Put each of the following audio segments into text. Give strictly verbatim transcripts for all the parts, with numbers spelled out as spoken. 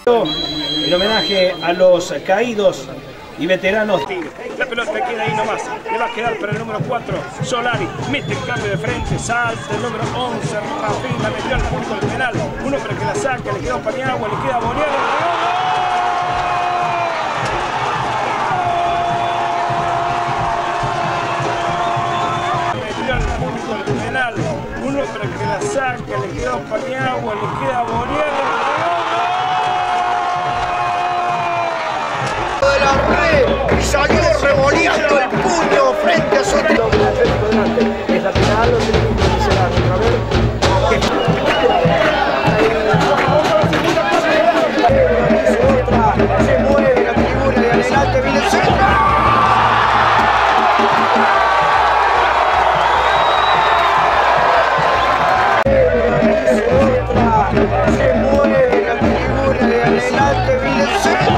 En homenaje a los caídos y veteranos. La pelota queda ahí nomás, le va a quedar para el número cuatro, Solari, mete el cambio de frente, salta el número once, Rafín, la metió al punto del penal, un hombre que la saca, le quedó Paniagua, le queda Boniano. Metió al punto del penal, un hombre que la saca, le quedó Paniagua, le queda Boniano. De la red y salió revoleando el puño frente a su Atlético delante. Es la final, los equipos dice el árbitro. A ver. Se mueve la tribuna de adelante, viene el centro. Se mueve la tribuna de adelante, viene el centro.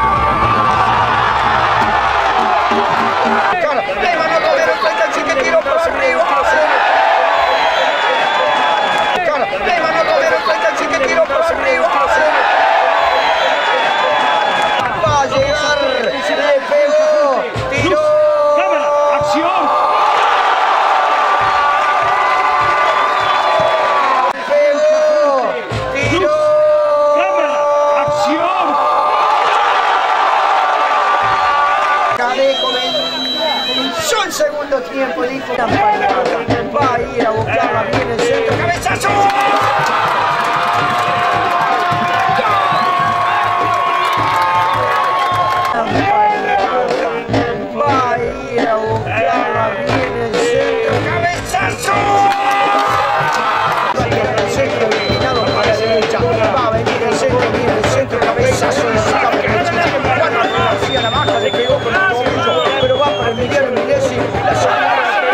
Comenzó el segundo tiempo, dijo va a ir a buscarla bien el centro, cabezazo. Va a ir a buscarla bien el centro, cabezazo. El centro eliminado para la derecha, va a venir el centro, viene el centro, cabezazo. Cuando hacía la baja, le pegó con el tobillo, pero va para el Miguel Milesi, la salida.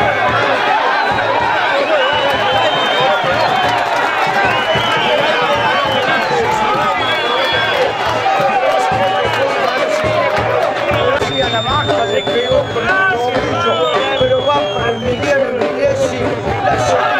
Hacía la baja, le pegó con el tobillo, pero va para el Miguel Milesi, la salida.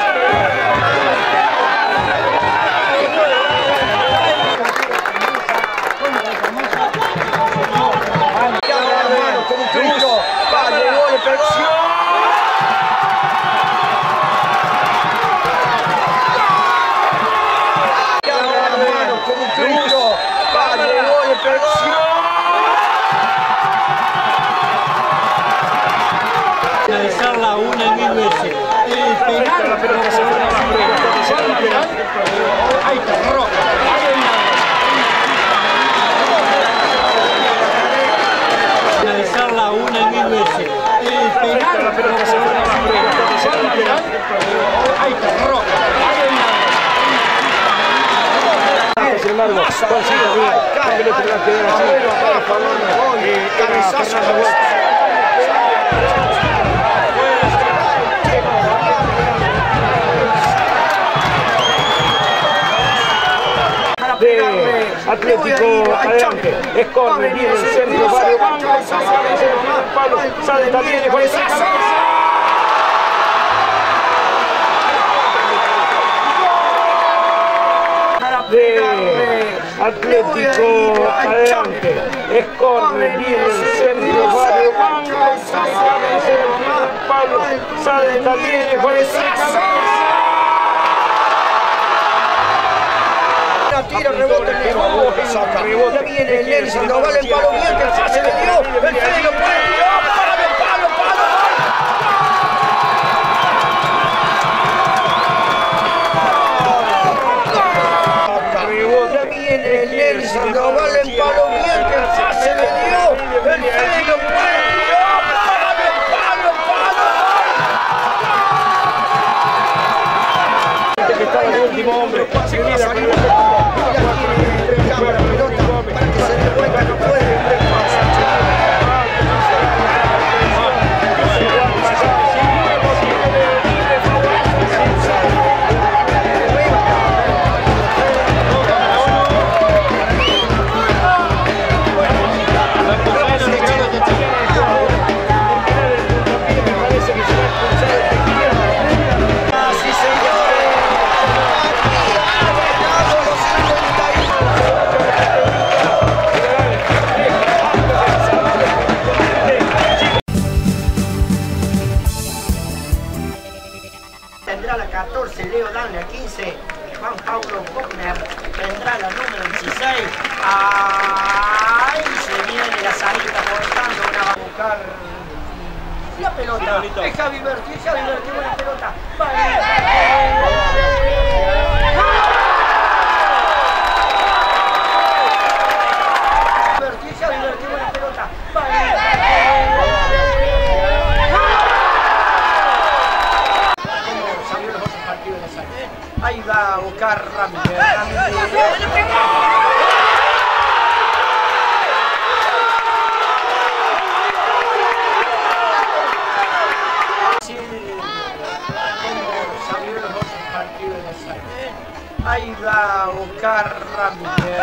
Analizarla una y mil veces. El penal, ahí está, roja. Analizarla una y mil veces. El penal, ahí está, roja. Sin embargo, consigue bien, la pelota le va a quedar así, a favor de cabezazo. De Atlético adelante, es córner, viene el centro, Mario Banco, Pablo, sale también, con esa cabeza. De Atlético adelante, es córner, viene el centro, Mario Banco, Pablo, sale también, con esa cabeza. Tira, rebota el rebote, saca. Ya viene Nelson, lo vale el palo bien, que el pase le dio, el Fede lo puede tirar, palo, palo, palo. Ya viene Nelson, lo vale el palo bien, que el pase le dio, el Fede lo puede tirar, palo, palo, palo. Que estaba el último hombre, se queda con el Así se llama. catorce, Leo Danle a quince, Juan Pablo Bogner vendrá la número dieciséis. Ahí se viene la salita cortando, una va a buscar la pelota. Es Javi Berti, es Javi Berti, buena pelota. Berti, Javi Berti, buena pelota. Ahí va a buscar Ramírez. Ahí va a buscar Ramírez.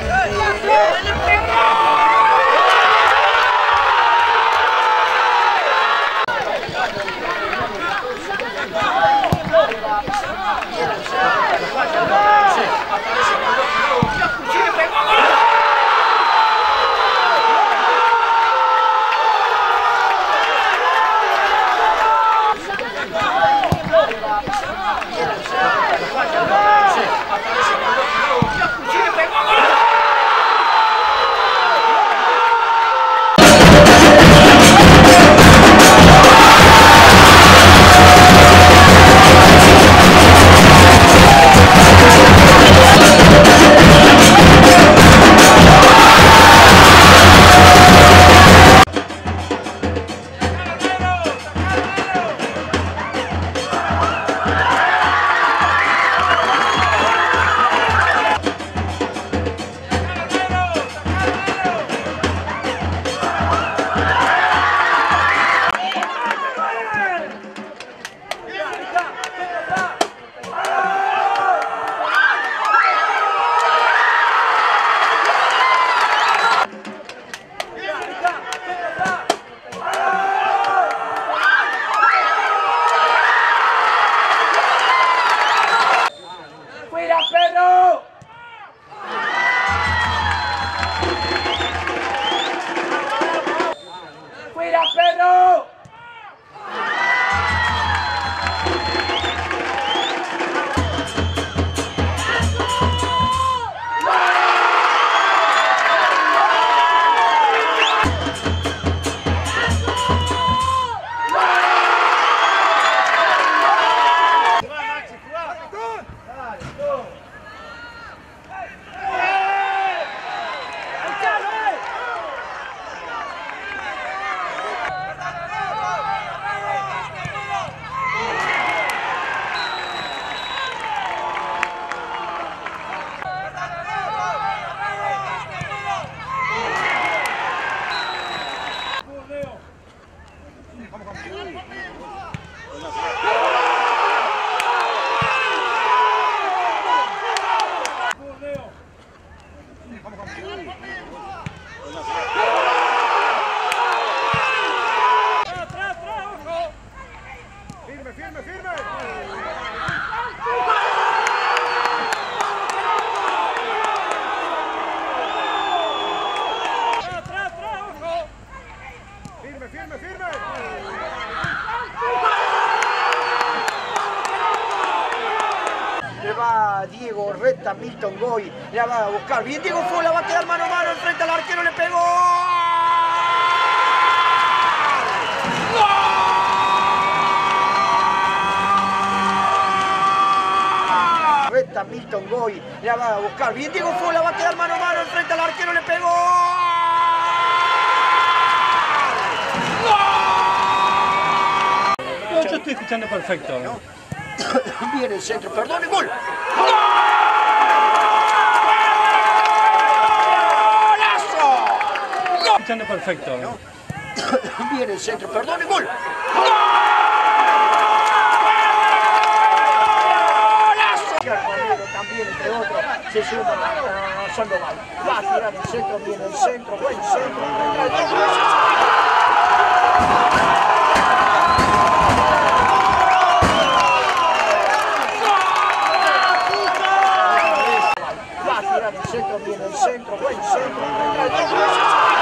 Diego Orreta, Milton Goy, la va a buscar. Bien Diego Fola, va a quedar mano a mano, enfrente al arquero, le pegó. ¡Gol! Orreta, Milton Goy, la va a buscar. Bien Diego Fola, va a quedar mano a mano, enfrente al arquero, le pegó. No, yo estoy escuchando perfecto. ¿No? Viene el centro, perdón, y gol. Escuchando perfecto. ¿No? Viene el centro, perdón, y gol. También, entre otros, se suma a uh, Sandoval. Va a tirar el centro, viene el centro, buen centro. Va a tirar el centro, viene el centro, buen centro.